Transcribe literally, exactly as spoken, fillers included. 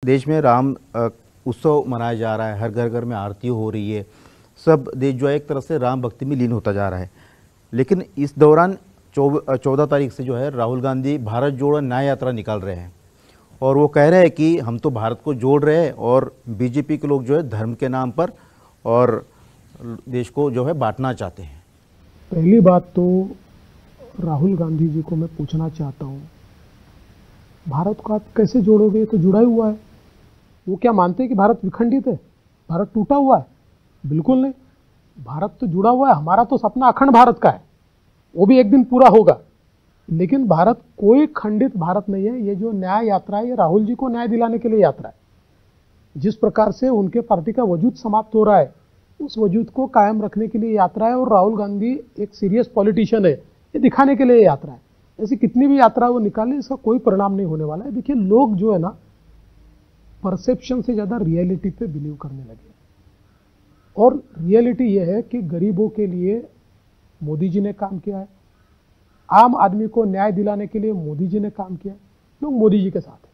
देश में राम उत्सव मनाया जा रहा है, हर घर घर में आरती हो रही है, सब देश जो है एक तरह से राम भक्ति में लीन होता जा रहा है। लेकिन इस दौरान चौदह तारीख से जो है राहुल गांधी भारत जोड़ो न्याय यात्रा निकाल रहे हैं और वो कह रहे हैं कि हम तो भारत को जोड़ रहे हैं और बीजेपी के लोग जो है धर्म के नाम पर और देश को जो है बांटना चाहते हैं। पहली बात तो राहुल गांधी जी को मैं पूछना चाहता हूँ, भारत को आप कैसे जोड़ोगे? तो जुड़ा ही हुआ है। वो क्या मानते हैं कि भारत विखंडित है, भारत टूटा हुआ है? बिल्कुल नहीं, भारत तो जुड़ा हुआ है। हमारा तो सपना अखंड भारत का है, वो भी एक दिन पूरा होगा। लेकिन भारत कोई खंडित भारत नहीं है। ये जो न्याय यात्रा है, ये राहुल जी को न्याय दिलाने के लिए यात्रा है। जिस प्रकार से उनके पार्टी का वजूद समाप्त हो रहा है, उस वजूद को कायम रखने के लिए यात्रा है। और राहुल गांधी एक सीरियस पॉलिटिशियन है, ये दिखाने के लिए यात्रा है। ऐसी कितनी भी यात्रा वो निकाले, इसका कोई परिणाम नहीं होने वाला है। देखिए, लोग जो है ना, परसेप्शन से ज्यादा रियलिटी पे बिलीव करने लगे। और रियलिटी ये है कि गरीबों के लिए मोदी जी ने काम किया है, आम आदमी को न्याय दिलाने के लिए मोदी जी ने काम किया है। लोग मोदी जी के साथ हैं।